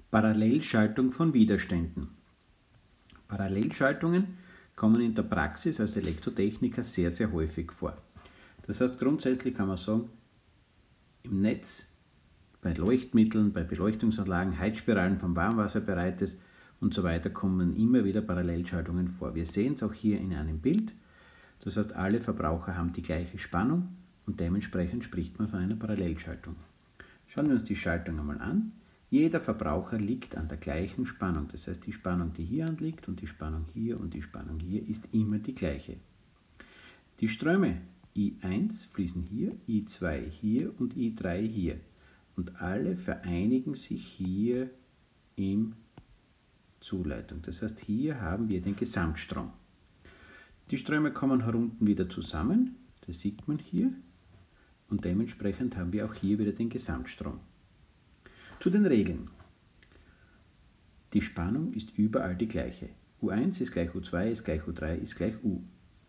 Parallelschaltung von Widerständen. Parallelschaltungen kommen in der Praxis als Elektrotechniker sehr, sehr häufig vor. Das heißt, grundsätzlich kann man sagen, im Netz, bei Leuchtmitteln, bei Beleuchtungsanlagen, Heizspiralen von Warmwasserbereites und so weiter kommen immer wieder Parallelschaltungen vor. Wir sehen es auch hier in einem Bild. Das heißt, alle Verbraucher haben die gleiche Spannung und dementsprechend spricht man von einer Parallelschaltung. Schauen wir uns die Schaltung einmal an. Jeder Verbraucher liegt an der gleichen Spannung. Das heißt, die Spannung, die hier anliegt und die Spannung hier und die Spannung hier ist immer die gleiche. Die Ströme I1 fließen hier, I2 hier und I3 hier. Und alle vereinigen sich hier in Zuleitung. Das heißt, hier haben wir den Gesamtstrom. Die Ströme kommen herunten wieder zusammen, das sieht man hier. Und dementsprechend haben wir auch hier wieder den Gesamtstrom. Zu den Regeln. Die Spannung ist überall die gleiche. U1 ist gleich U2, ist gleich U3, ist gleich U.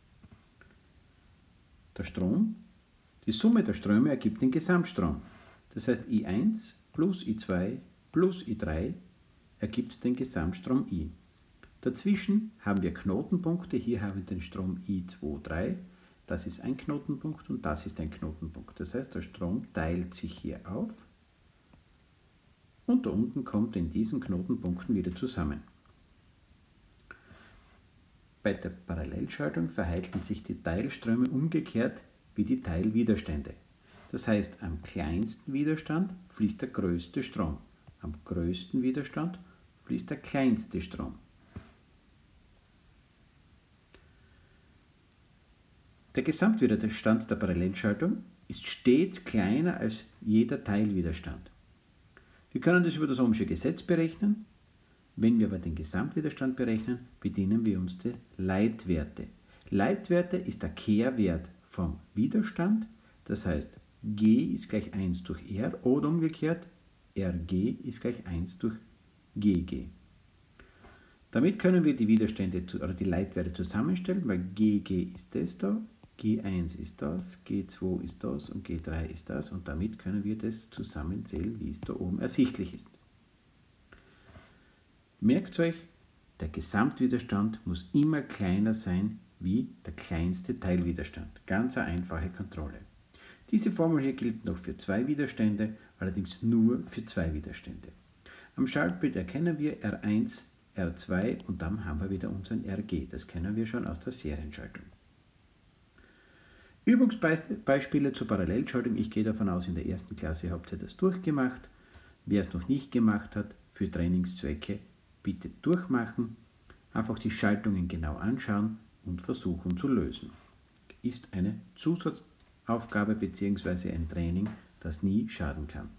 Der Strom, die Summe der Ströme ergibt den Gesamtstrom. Das heißt, I1 plus I2 plus I3 ergibt den Gesamtstrom I. Dazwischen haben wir Knotenpunkte. Hier haben wir den Strom I23. Das ist ein Knotenpunkt und das ist ein Knotenpunkt. Das heißt, der Strom teilt sich hier auf und da unten kommt in diesen Knotenpunkten wieder zusammen. Bei der Parallelschaltung verhalten sich die Teilströme umgekehrt wie die Teilwiderstände. Das heißt, am kleinsten Widerstand fließt der größte Strom. Am größten Widerstand fließt der kleinste Strom. Der Gesamtwiderstand der Parallelschaltung ist stets kleiner als jeder Teilwiderstand. Wir können das über das Ohmsche Gesetz berechnen. Wenn wir aber den Gesamtwiderstand berechnen, bedienen wir uns der Leitwerte. Leitwerte ist der Kehrwert vom Widerstand, das heißt G ist gleich 1 durch R oder umgekehrt RG ist gleich 1 durch GG. Damit können wir die Widerstände oder die Leitwerte zusammenstellen, weil GG ist das da, G1 ist das, G2 ist das und G3 ist das und damit können wir das zusammenzählen, wie es da oben ersichtlich ist. Merkt euch, der Gesamtwiderstand muss immer kleiner sein wie der kleinste Teilwiderstand. Ganz eine einfache Kontrolle. Diese Formel hier gilt noch für zwei Widerstände, allerdings nur für zwei Widerstände. Am Schaltbild erkennen wir R1, R2 und dann haben wir wieder unseren RG. Das kennen wir schon aus der Serienschaltung. Übungsbeispiele zur Parallelschaltung. Ich gehe davon aus, in der ersten Klasse habt ihr das durchgemacht. Wer es noch nicht gemacht hat, für Trainingszwecke bitte durchmachen. Einfach die Schaltungen genau anschauen und versuchen zu lösen. Ist eine Zusatzaufgabe bzw. ein Training, das nie schaden kann.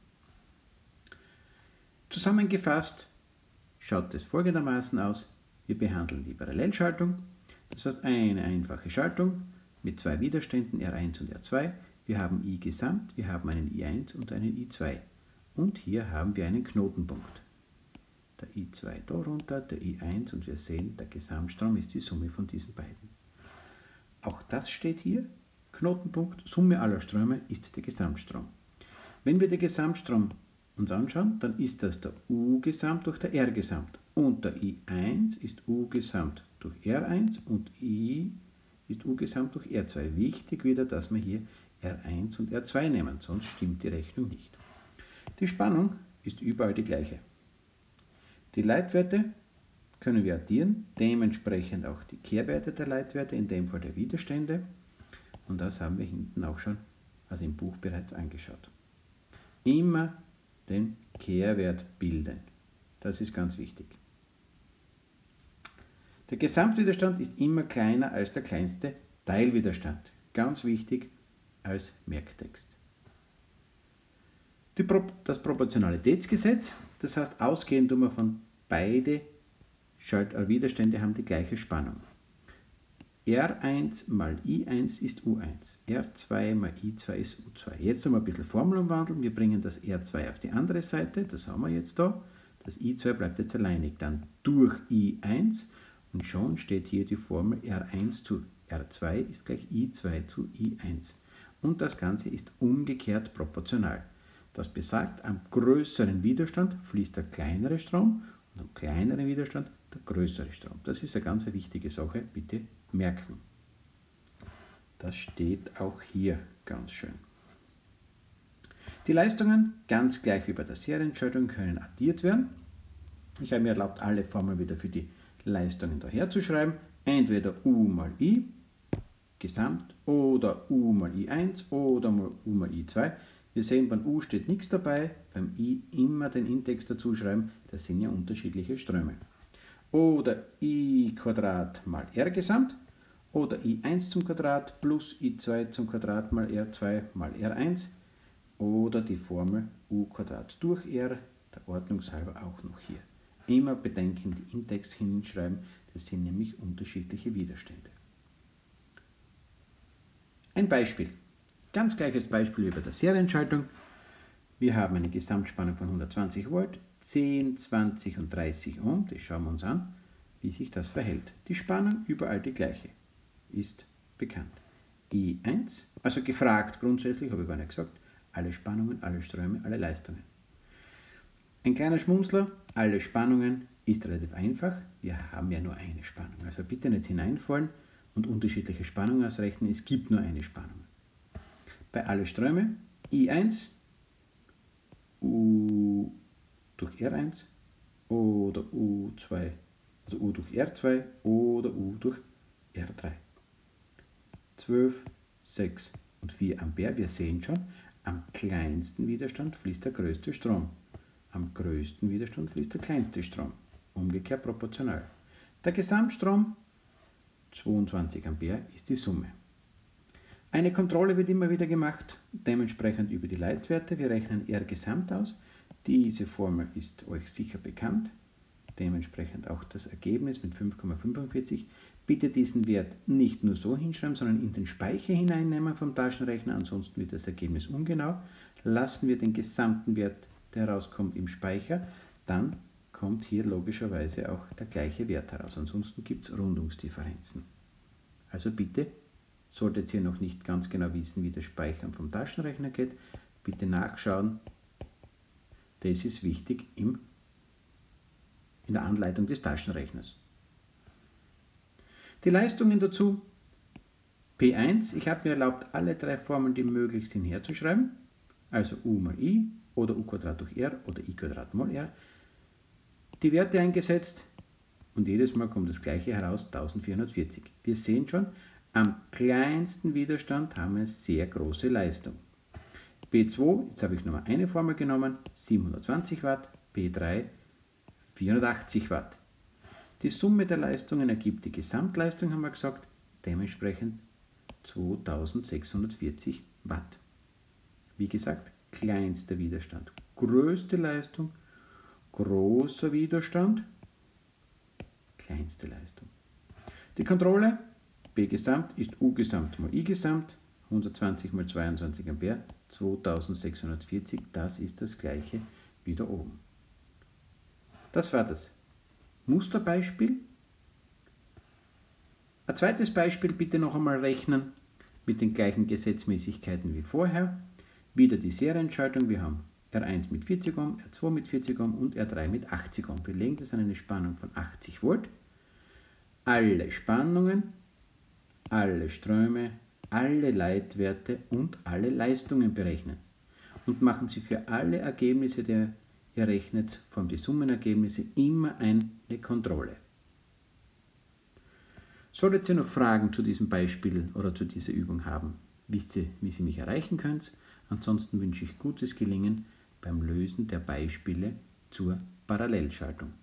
Zusammengefasst schaut es folgendermaßen aus. Wir behandeln die Parallelschaltung. Das heißt eine einfache Schaltung mit zwei Widerständen R1 und R2. Wir haben I gesamt, wir haben einen I1 und einen I2. Und hier haben wir einen Knotenpunkt. Der I2 da runter, der I1 und wir sehen, der Gesamtstrom ist die Summe von diesen beiden. Auch das steht hier. Knotenpunkt, Summe aller Ströme ist der Gesamtstrom. Wenn wir den Gesamtstrom uns anschauen, dann ist das der U-Gesamt durch der R-Gesamt. Und der I1 ist U-Gesamt durch R1 und I ist U-Gesamt durch R2. Wichtig wieder, dass wir hier R1 und R2 nehmen, sonst stimmt die Rechnung nicht. Die Spannung ist überall die gleiche. Die Leitwerte können wir addieren, dementsprechend auch die Kehrwerte der Leitwerte, in dem Fall der Widerstände. Und das haben wir hinten auch schon, also im Buch bereits angeschaut. Immer den Kehrwert bilden. Das ist ganz wichtig. Der Gesamtwiderstand ist immer kleiner als der kleinste Teilwiderstand. Ganz wichtig als Merktext. Das Proportionalitätsgesetz, das heißt, ausgehend von beide Widerstände haben die gleiche Spannung. R1 mal I1 ist U1, R2 mal I2 ist U2. Jetzt noch mal ein bisschen Formel umwandeln. Wir bringen das R2 auf die andere Seite, das haben wir jetzt da. Das I2 bleibt jetzt alleinig, dann durch I1 und schon steht hier die Formel R1 zu R2 ist gleich I2 zu I1. Und das Ganze ist umgekehrt proportional. Das besagt, am größeren Widerstand fließt der kleinere Strom und am kleineren Widerstand der größere Strom. Das ist eine ganz wichtige Sache, bitte merken. Das steht auch hier ganz schön. Die Leistungen, ganz gleich wie bei der Serienschaltung, können addiert werden. Ich habe mir erlaubt, alle Formeln wieder für die Leistungen daher zu schreiben. Entweder U mal I, Gesamt, oder U mal I1 oder mal U mal I2. Wir sehen, beim U steht nichts dabei, beim I immer den Index dazu schreiben, das sind ja unterschiedliche Ströme. Oder I Quadrat mal R Gesamt, oder I1 zum Quadrat plus I2 zum Quadrat mal R2 mal R1, oder die Formel U Quadrat durch R, der Ordnungshalber auch noch hier. Immer bedenken, die Index hinschreiben, das sind nämlich unterschiedliche Widerstände. Ein Beispiel. Ganz gleiches Beispiel wie bei der Serienschaltung. Wir haben eine Gesamtspannung von 120 Volt, 10, 20 und 30 Ohm. Das schauen wir uns an, wie sich das verhält. Die Spannung überall die gleiche, ist bekannt. I1, also gefragt grundsätzlich, habe ich gar nicht gesagt, alle Spannungen, alle Ströme, alle Leistungen. Ein kleiner Schmunzler, alle Spannungen ist relativ einfach. Wir haben ja nur eine Spannung. Also bitte nicht hineinfallen und unterschiedliche Spannungen ausrechnen. Es gibt nur eine Spannung. Bei alle Ströme I1, U durch R1 oder U2, also U durch R2 oder U durch R3. 12, 6 und 4 Ampere. Wir sehen schon, am kleinsten Widerstand fließt der größte Strom. Am größten Widerstand fließt der kleinste Strom. Umgekehrt proportional. Der Gesamtstrom, 22 Ampere, ist die Summe. Eine Kontrolle wird immer wieder gemacht, dementsprechend über die Leitwerte. Wir rechnen R Gesamt aus. Diese Formel ist euch sicher bekannt. Dementsprechend auch das Ergebnis mit 5,45. Bitte diesen Wert nicht nur so hinschreiben, sondern in den Speicher hineinnehmen vom Taschenrechner, ansonsten wird das Ergebnis ungenau. Lassen wir den gesamten Wert, der herauskommt, im Speicher, dann kommt hier logischerweise auch der gleiche Wert heraus. Ansonsten gibt es Rundungsdifferenzen. Also bitte, solltet ihr noch nicht ganz genau wissen, wie das Speichern vom Taschenrechner geht, bitte nachschauen. Das ist wichtig in der Anleitung des Taschenrechners. Die Leistungen dazu, P1, ich habe mir erlaubt, alle drei Formeln, die möglich sind, herzuschreiben, also U mal I oder U Quadrat durch R oder I Quadrat mal R, die Werte eingesetzt und jedes Mal kommt das gleiche heraus, 1440. Wir sehen schon, am kleinsten Widerstand haben wir eine sehr große Leistung. P2, jetzt habe ich nochmal eine Formel genommen, 720 Watt, P3 480 Watt. Die Summe der Leistungen ergibt die Gesamtleistung, haben wir gesagt, dementsprechend 2640 Watt. Wie gesagt, kleinster Widerstand, größte Leistung, großer Widerstand, kleinste Leistung. Die Kontrolle, B Gesamt ist U Gesamt mal I Gesamt, 120 mal 22 Ampere, 2640, das ist das gleiche wie da oben. Das war das Musterbeispiel. Ein zweites Beispiel bitte noch einmal rechnen mit den gleichen Gesetzmäßigkeiten wie vorher. Wieder die Serienschaltung, wir haben R1 mit 40 Ohm, R2 mit 40 Ohm und R3 mit 80 Ohm. Wir legen das an eine Spannung von 80 Volt. Alle Spannungen, alle Ströme, alle Leitwerte und alle Leistungen berechnen. Und machen Sie für alle Ergebnisse, die ihr rechnet, von den Summenergebnisse immer eine Kontrolle. Solltet ihr noch Fragen zu diesem Beispiel oder zu dieser Übung haben, wisst ihr, wie Sie mich erreichen könnt. Ansonsten wünsche ich gutes Gelingen beim Lösen der Beispiele zur Parallelschaltung.